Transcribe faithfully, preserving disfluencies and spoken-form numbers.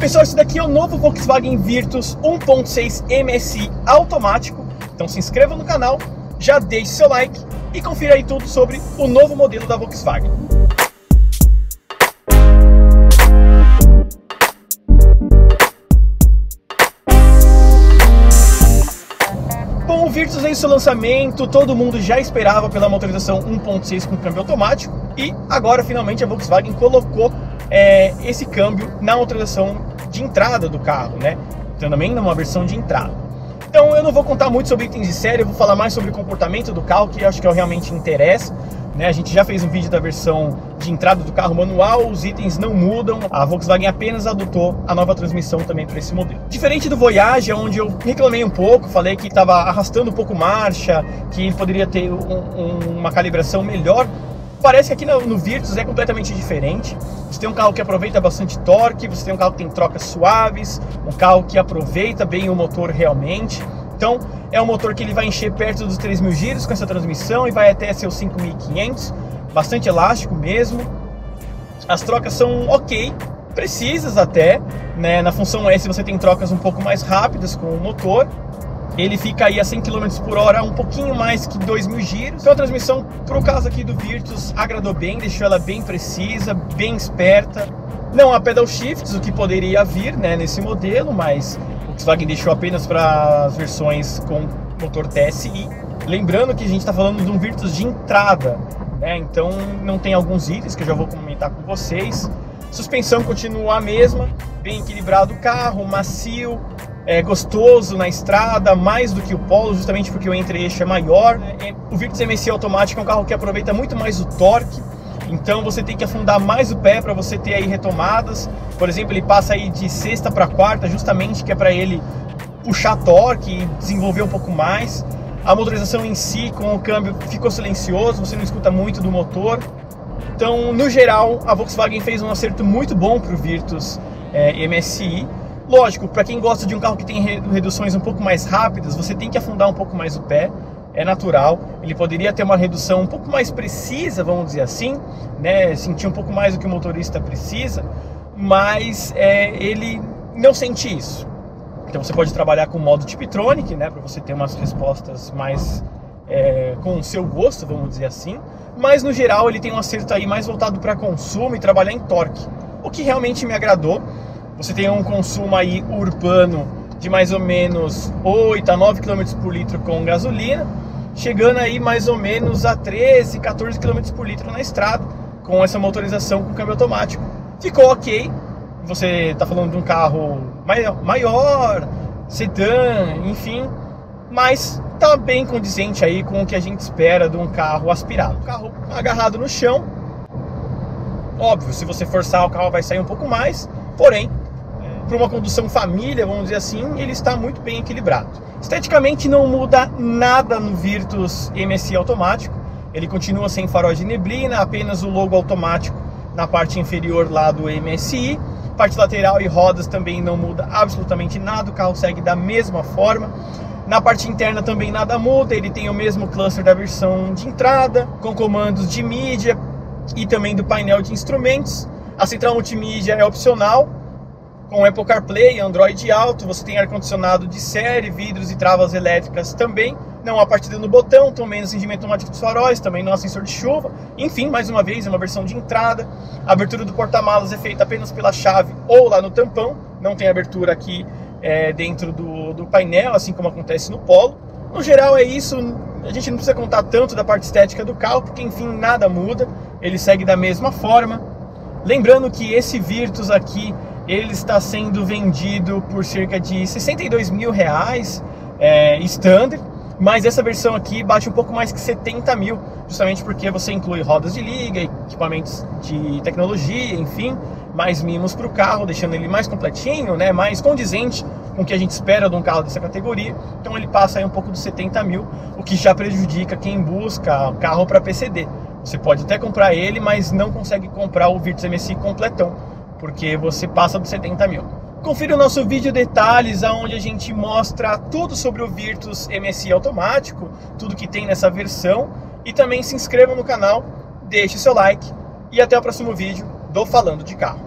pessoal, esse daqui é o novo Volkswagen Virtus um ponto seis M S I automático. Então se inscreva no canal, já deixe seu like e confira aí tudo sobre o novo modelo da Volkswagen. Bom, o Virtus em seu lançamento, todo mundo já esperava pela motorização um ponto seis com câmbio automático e agora finalmente a Volkswagen colocou é, esse câmbio na motorização de entrada do carro, né? Então também numa versão de entrada. Então eu não vou contar muito sobre itens de série, eu vou falar mais sobre o comportamento do carro, que eu acho que é o que realmente interessa. Né? A gente já fez um vídeo da versão de entrada do carro manual, os itens não mudam, a Volkswagen apenas adotou a nova transmissão também para esse modelo. Diferente do Voyage, onde eu reclamei um pouco, falei que estava arrastando um pouco marcha, que ele poderia ter um, um, uma calibração melhor, parece que aqui no, no Virtus é completamente diferente. Você tem um carro que aproveita bastante torque, você tem um carro que tem trocas suaves, um carro que aproveita bem o motor realmente. Então é um motor que ele vai encher perto dos três mil giros com essa transmissão e vai até seus cinco mil e quinhentos, bastante elástico mesmo. As trocas são ok, precisas até, né? Na função S você tem trocas um pouco mais rápidas com o motor. Ele fica aí a cem quilômetros por hora, um pouquinho mais que dois mil giros. Então a transmissão, para o caso aqui do Virtus, agradou bem, deixou ela bem precisa, bem esperta. Não há pedal shifts, o que poderia vir, né, nesse modelo, mas o Volkswagen deixou apenas para as versões com motor T S I. Lembrando que a gente está falando de um Virtus de entrada, né, então não tem alguns itens que eu já vou comentar com vocês. Suspensão continua a mesma, bem equilibrado o carro, macio. É gostoso na estrada, mais do que o Polo, justamente porque o entre-eixo é maior. O Virtus M S I automático é um carro que aproveita muito mais o torque, então você tem que afundar mais o pé para você ter aí retomadas. Por exemplo, ele passa aí de sexta para quarta, justamente que é para ele puxar torque e desenvolver um pouco mais. A motorização em si, com o câmbio, ficou silencioso, você não escuta muito do motor. Então, no geral, a Volkswagen fez um acerto muito bom para o Virtus é, M S I. Lógico, para quem gosta de um carro que tem reduções um pouco mais rápidas, você tem que afundar um pouco mais o pé, é natural. Ele poderia ter uma redução um pouco mais precisa, vamos dizer assim, né? Sentir um pouco mais do que o motorista precisa, mas é, ele não sente isso. Então você pode trabalhar com o modo Tiptronic, né? Para você ter umas respostas mais é, com o seu gosto, vamos dizer assim. Mas no geral ele tem um acerto aí mais voltado para consumo e trabalhar em torque, o que realmente me agradou. Você tem um consumo aí urbano de mais ou menos oito a nove quilômetros por litro com gasolina, chegando aí mais ou menos a treze, quatorze quilômetros por litro na estrada, com essa motorização com câmbio automático. Ficou ok, você está falando de um carro maior, sedã, enfim, mas está bem condizente aí com o que a gente espera de um carro aspirado. Carro agarrado no chão, óbvio, se você forçar o carro vai sair um pouco mais, porém, para uma condução família, vamos dizer assim, ele está muito bem equilibrado. Esteticamente não muda nada no Virtus M S I automático, ele continua sem farol de neblina, apenas o logo automático na parte inferior lá do M S I, parte lateral e rodas também não muda absolutamente nada, o carro segue da mesma forma. Na parte interna também nada muda, ele tem o mesmo cluster da versão de entrada, com comandos de mídia e também do painel de instrumentos. A central multimídia é opcional, com Apple CarPlay, Android Auto, você tem ar-condicionado de série, vidros e travas elétricas também, não há partida no botão, também no acendimento automático dos faróis, também não há sensor de chuva, enfim, mais uma vez, é uma versão de entrada. A abertura do porta-malas é feita apenas pela chave ou lá no tampão, não tem abertura aqui é, dentro do, do painel, assim como acontece no Polo. No geral é isso, a gente não precisa contar tanto da parte estética do carro, porque enfim, nada muda, ele segue da mesma forma. Lembrando que esse Virtus aqui, ele está sendo vendido por cerca de sessenta e dois mil reais, é, standard, mas essa versão aqui bate um pouco mais que setenta mil, justamente porque você inclui rodas de liga, equipamentos de tecnologia, enfim, mais mimos para o carro, deixando ele mais completinho, né, mais condizente com o que a gente espera de um carro dessa categoria. Então ele passa aí um pouco dos setenta mil, o que já prejudica quem busca carro para P C D. Você pode até comprar ele, mas não consegue comprar o Virtus M S I completão, porque você passa dos setenta mil. Confira o nosso vídeo detalhes, onde a gente mostra tudo sobre o Virtus M S I automático, tudo que tem nessa versão. E também se inscreva no canal, deixe seu like e até o próximo vídeo do Falando de Carro.